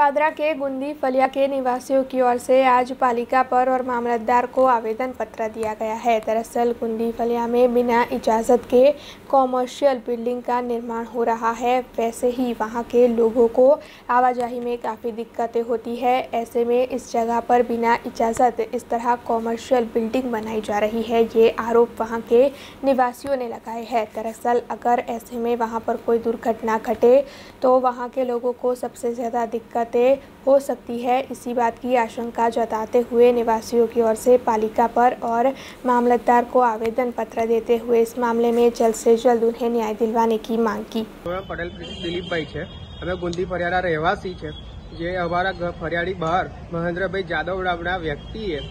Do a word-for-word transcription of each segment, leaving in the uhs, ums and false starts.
पादरा के गुंदी फलिया के निवासियों की ओर से आज पालिका पर और मामलतदार को आवेदन पत्र दिया गया है। दरअसल गुंदी फलिया में बिना इजाज़त के कॉमर्शियल बिल्डिंग का निर्माण हो रहा है। वैसे ही वहां के लोगों को आवाजाही में काफ़ी दिक्कतें होती है। ऐसे में इस जगह पर बिना इजाज़त इस तरह कॉमर्शियल बिल्डिंग बनाई जा रही है, ये आरोप वहां के निवासियों ने लगाए हैं। दरअसल अगर ऐसे में वहां पर कोई दुर्घटना घटे तो वहां के लोगों को सबसे ज़्यादा दिक्कतें हो सकती है। इसी बात की आशंका जताते हुए निवासियों की ओर से पालिका पर और मामलतदार को आवेदन पत्र देते हुए इस मामले में जल्द से जल्द उन्हें न्याय दिलवाने की मांग की। पटेल दिलीप भाई है, हमें गुंदी फरियाड़ा रहवासी है। जे अमारा फरियाड़ी बहार महेंद्र भाई जादव नामना व्यक्ति है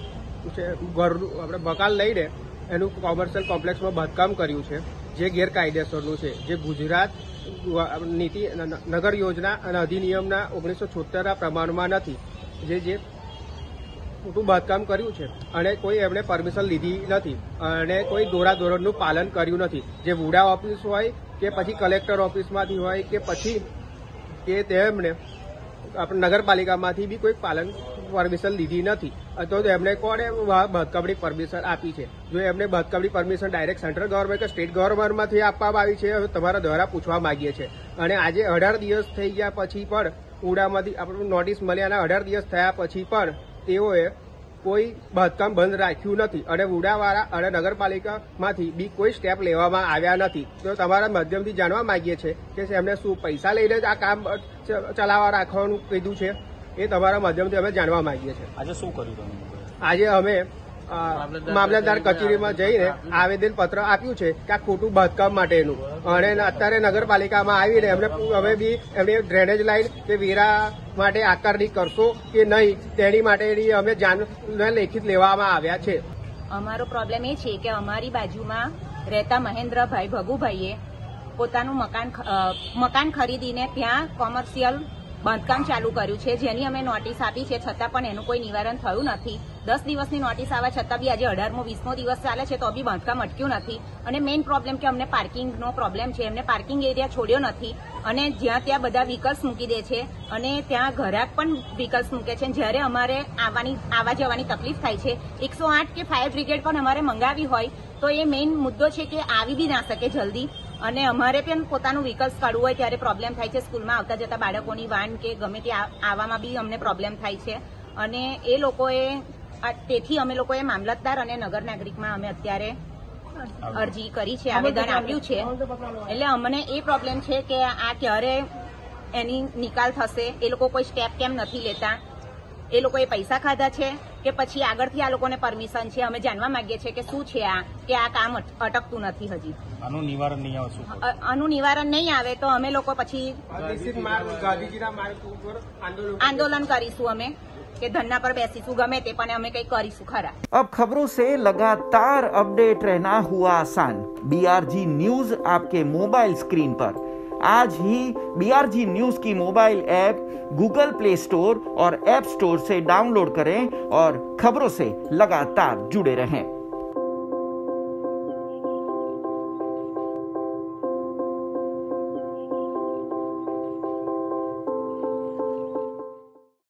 घर अपने बकाल लईने एनु कॉमर्शियल कॉम्प्लेक्स में बांधकाम कर्યું છે, જે ગેરકાયદેસરનું છે, જે ગુજરાત નીતિ નગર યોજના અને અધિનિયમના ઓગણીસો છોતેરના પ્રમાણમાં નથી, જે જે મોટું બાંધકામ કર્યું છે અને કોઈ એમણે પરમિશન લીધી નથી અને કોઈ દોરા ધોરણનું પાલન કર્યું નથી। જે વુડા ઓફિસ હોય કે પછી કલેક્ટર ઓફિસમાંથી હોય કે પછી કે તેમણે આપણે નગરપાલિકામાંથી બી કોઈ પાલન પરમિશન લીધી નથી, તો એમણે કોણે બાંધકામની પરમિશન આપી છે? જો એમને બાંધકામની પરમિશન ડાયરેક્ટ સેન્ટ્રલ ગવર્મેન્ટ કે સ્ટેટ ગવર્મેન્ટમાંથી આપવામાં આવી છે, હવે તમારા દ્વારા પૂછવા માંગીએ છીએ। અને આજે અઢાર દિવસ થઈ ગયા પછી પણ ઉડામાંથી આપણને નોટિસ મળી અને અઢાર દિવસ થયા પછી પણ તેઓએ કોઈ બાંધકામ બંધ રાખ્યું નથી અને ઉડાવાળા અને નગરપાલિકામાંથી બી કોઈ સ્ટેપ લેવામાં આવ્યા નથી। તો તમારા માધ્યમથી જાણવા માંગીએ છીએ કે એમને શું પૈસા લઈને જ આ કામ ચલાવવા રાખવાનું કીધું છે, એ તમારા માધ્યમથી અમે જાણવા માંગીએ છીએ। આજે શું કર્યું તમે? આજે અમે મામલતદાર કચેરીમાં જઈને આવેદન પત્ર આપ્યું છે કે આ ખોટું બાંધકામ માટેનું, અને અત્યારે નગરપાલિકામાં આવીને એમને અમે બી એમની ડ્રેનેજ લાઈન કે વેરા માટે આકારણી કરશો કે નહીં તેની માટેની અમે જાણ લેખિત લેવામાં આવ્યા છે। અમારો પ્રોબ્લેમ એ છે કે અમારી બાજુમાં રહેતા મહેન્દ્રભાઈ ભગુભાઈએ પોતાનું મકાન મકાન ખરીદીને ત્યાં કોમર્શિયલ બાંધકામ ચાલુ કર્યું છે, જેની અમે નોટિસ આપી છે, છતાં પણ એનું કોઈ નિવારણ થયું નથી। દસ દિવસની નોટિસ આવ્યા છતાં બી આજે અઢારમો વીસમો દિવસ ચાલે છે તો બી બાંધકામ અટક્યું નથી। અને મેઇન પ્રોબ્લેમ કે અમને પાર્કિંગનો પ્રોબ્લેમ છે, એમને પાર્કિંગ એરિયા છોડ્યો નથી અને જ્યાં ત્યાં બધા વ્હીકલ્સ મૂકી દે છે અને ત્યાં ઘરાક પણ વ્હીકલ્સ મૂકે છે। જ્યારે અમારે આવવાની આવવા જવાની તકલીફ થાય છે, એકસો આઠ કે ફાયર બ્રિગેડ પણ અમારે મંગાવી હોય તો એ મેઇન મુદ્દો છે કે આવી બી ના શકે જલ્દી, અને અમારે પણ પોતાનું વ્હીકલ્સ કાઢવું હોય ત્યારે પ્રોબ્લેમ થાય છે। સ્કૂલમાં આવતા જતા બાળકોની વાન કે ગમે તે આવવામાં બી અમને પ્રોબ્લેમ થાય છે અને એ લોકોએ તેથી અમે લોકોએ મામલતદાર અને નગર નાગરિકમાં અમે અત્યારે અરજી કરી છે, આવેદન આપ્યું છે। એટલે અમને એ પ્રોબ્લેમ છે કે આ ક્યારે એની નિકાલ થશે, એ લોકો કોઈ સ્ટેપ કેમ નથી લેતા, એ લોકોએ પૈસા ખાધા છે કે પછી આગળથી આ લોકોને પરમિશન છે? અમે જાણવા માંગીએ છીએ કે શું છે આ, કે આ કામ અટકતું નથી હજી। આનું નિવારણ નહીં આવે? શું આનું નિવારણ નહીં આવે તો અમે લોકો પછી આંદોલન કરીશું અમે કે ધરना पर બેસીશું, ગમે તે પણ અમે કંઈ કરીશું ખરા। अब खबरों से लगातार अपडेट रहना हुआ आसान। बीआरजी न्यूज आपके मोबाइल स्क्रीन पर आज ही बीआरजी न्यूज की mobile app Google Play Store और ऐप स्टोर से डाउनलोड करें और खबरों से लगातार जुड़े रहें।